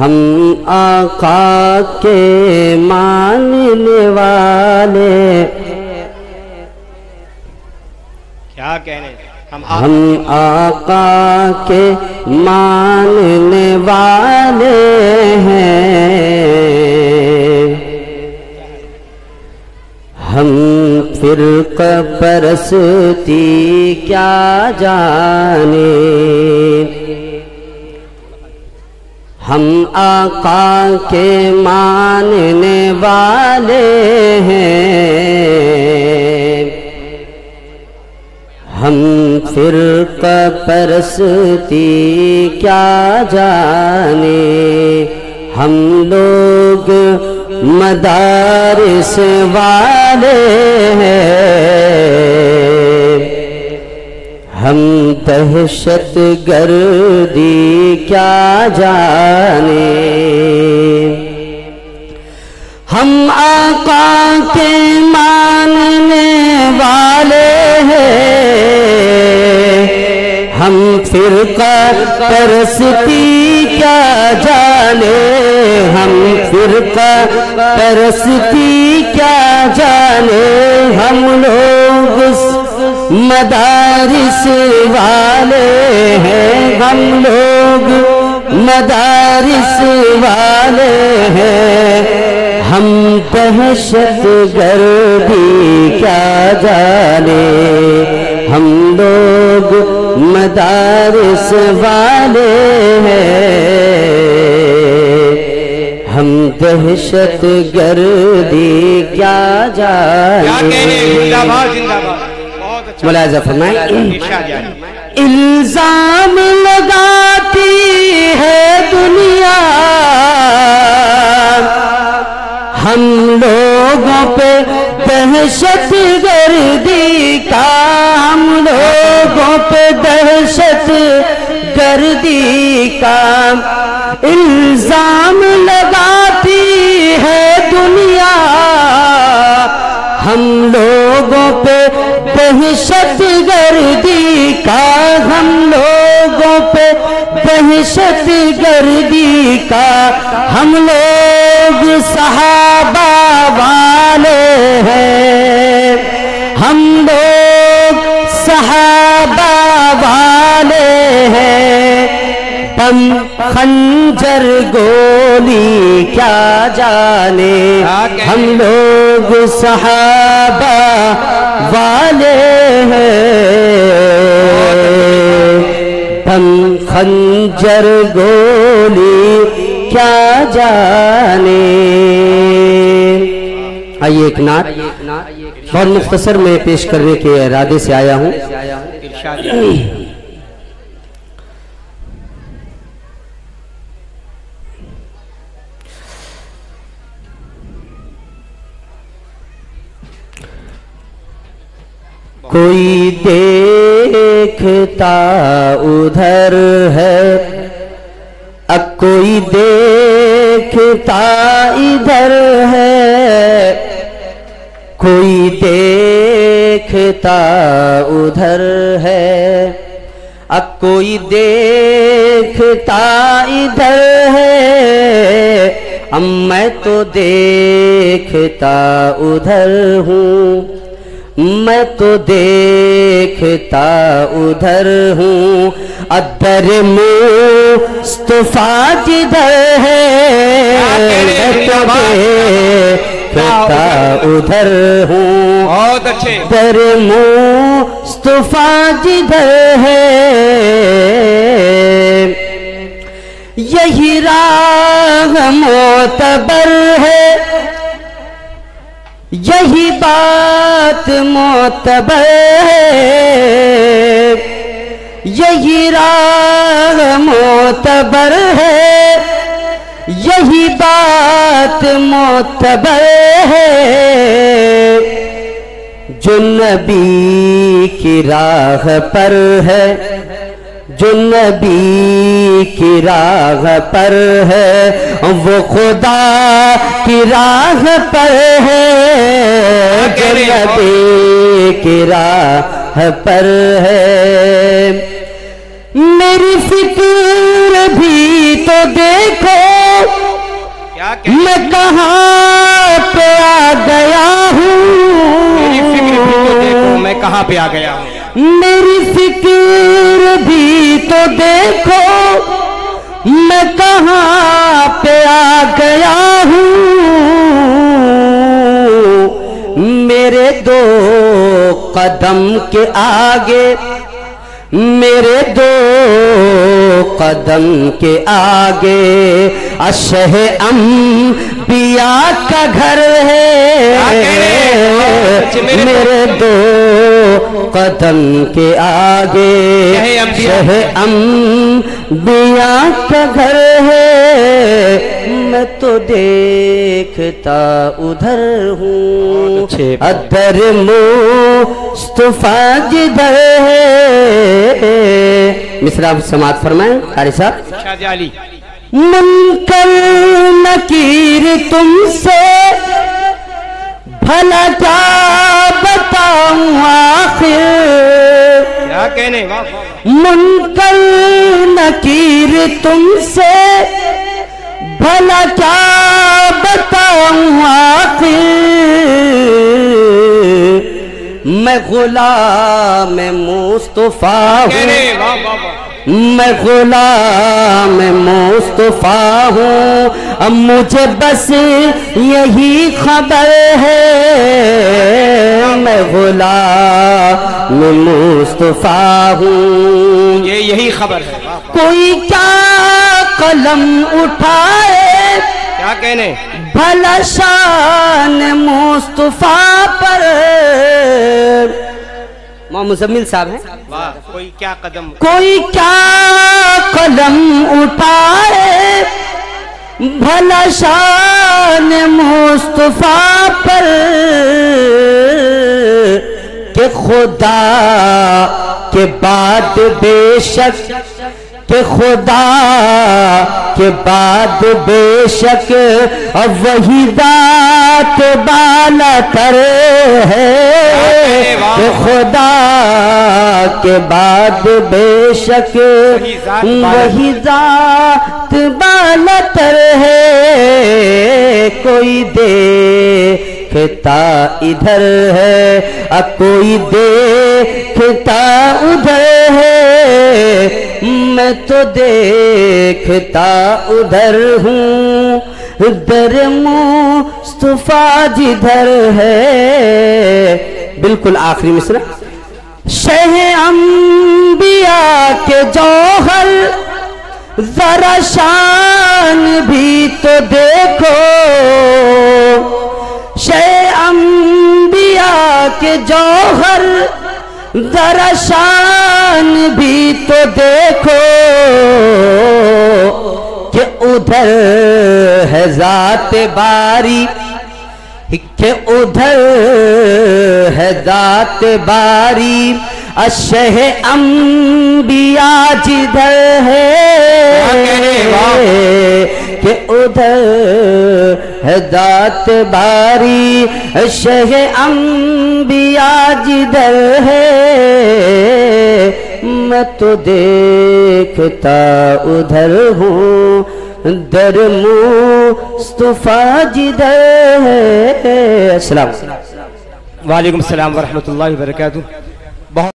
हम आका के मानने वाले, क्या कहने, हम आका के मानने वाले हैं। हम फिरका परस्ती क्या जाने, हम आका के मानने वाले हैं। हम फिरका परस्ती क्या जाने, हम लोग मदारिस वाले हैं। हम दहशत गर्दी क्या जाने, हम आका के मानने वाले हैं। हम फिरका परस्ती क्या जाने, हम फिरका परस्ती क्या जाने, हम लोग मदारिस वाले हैं। हम लोग मदारिस वाले हैं। हम दहशत गर्दी क्या जाने, हम लोग मदारिस वाले हैं। हम दहशत गर्दी क्या जाने। मुलाज़ा फरमाए, इल्जाम लगाती है दुनिया हम लोगों पे दहशत गर्दी का, हम लोगों पे दहशत गर्दी का इल्जाम लगाती है दुनिया। हम लोगों पे दहशत गर्दी का, हम लोगों पे दहशत गर्दी का। हम लोग सहाबा वाले हैं, हम लोग सहाबा वाले हैं। हम खंजर गोली क्या जाने, हम लोग सहाबा वाले हैं। हम खंजर गोली क्या जाने। आइए एक नात बहुत मुख्तसर में पेश करने के इरादे से आया हूँ। कोई देखता उधर है, अब कोई देखता इधर है। कोई देखता उधर है, अब कोई देखता इधर है। अब मैं तो देखता उधर हूँ, मैं तो देखता उधर हूँ। अदर मुस्तफा जिधर है, मैं तो देखता उधर हूँ। बहुत अच्छे। अदर मुस्तफा जिधर है, यही राह मोतबर है, यही बात मोतबर है। यही राह मोतबर है, यही बात मोतबर है। जो नबी की राह पर है, जो नबी की राह पर है, वो खुदा की राह पर है। जो नबी की राह पर है, मेरी फिक्र भी तो देखो मैं कहाँ पे आ गया हूँ, मेरी फिक्र भी तो देखो मैं कहाँ पे आ गया हूँ। मेरी फिक्र भी तो देखो मैं कहाँ पे आ गया हूँ। मेरे दो कदम के आगे, मेरे दो कदम के आगे अशह अंबिया का घर है। मेरे दो कदम के आगे अशह अंबिया का घर है। मैं तो देखता उधर हूँ, अदर मुस्तफा जिधर है। मिसरा समात फरमाए कारी साहब। मुनकर नकीर तुमसे भला क्या बताऊं आखिर, क्या कहने। मुनकर नकीर तुमसे भला क्या बताऊं आखिर। मैं गुलाम मुस्तफा हूँ, मैं गुलाम मुस्तफा हूँ। अब मुझे बस यही खबर है, मैं गुलाम मुस्तफा हूँ। ये यही खबर है। कोई क्या कलम उठाए, क्या कहने। भला शान मुस्तफा पर। मुजम्मिल साहब हैं। वाह। कोई क्या कदम, कोई क्या कलम उठाए, भला शान मुस्तफा पर। के खुदा के बाद बेशक, के खुदा के बाद बेशक अब वही दात बाला तर है। के खुदा के बाद बेशक वही दात बाला तर है। कोई देखता इधर है, कोई देखता उधर है। मैं तो देखता उधर हूँ, दर मुस्तफा जिधर है। बिल्कुल आखिरी मिसरा। शह अंबिया के जौहर जरा शान भी तो देखो। शह अंबिया के जौहर जरा शान भी तो देखो। कि उधर है जात बारी, कि उधर है जात बारी अशह अंबिया जिधर है। कि उधर है जात बारी अशह अंबिया जिधर है। मैं तो देखता उधर हूँ, दर मुस्तफा जिधर है। अस्सलाम वालेकुम। वालेकुम सलाम व रहमतुल्लाहि व बरकातुहू।